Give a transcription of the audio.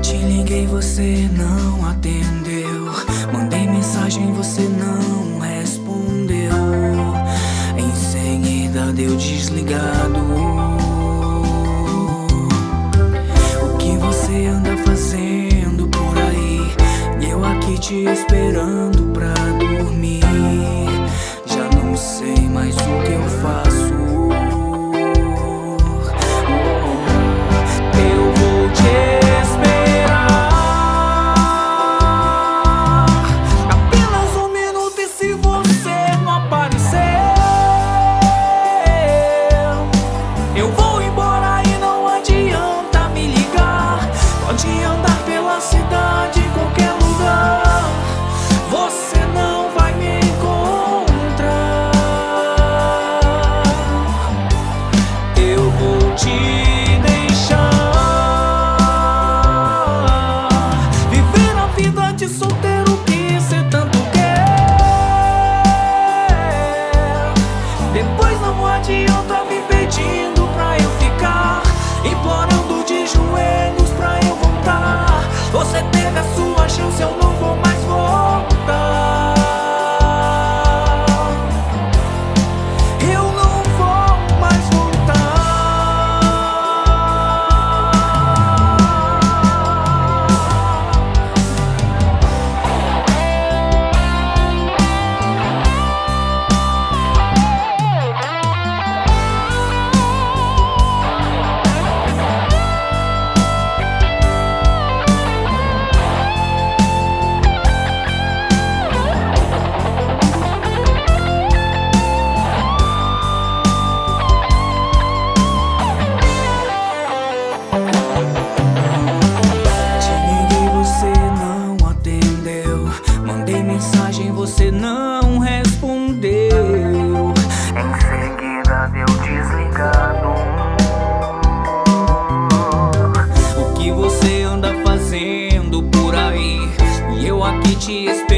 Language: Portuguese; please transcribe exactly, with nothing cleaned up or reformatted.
Te liguei, você não atendeu. Mandei mensagem, você não respondeu. Em seguida deu desligado. O que você anda fazendo por aí? E eu aqui te esperando pra dormir. Já não sei mais o que eu faço. Eu vou te esperar apenas um minuto, e se você não aparecer, eu vou embora e não adianta me ligar. Pode andar pela cidade, qualquer lugar, você não vai me encontrar. Eu vou te de solteiro que cê tanto quer. Depois não adianta me pedindo pra eu ficar, implorando de joelhos pra eu voltar. Você teve a sua chance, eu não vou mais voltar. Eu não vou mais voltar. Mandei mensagem, você não respondeu. Em seguida deu desligado. O que você anda fazendo por aí? E eu aqui te esperando.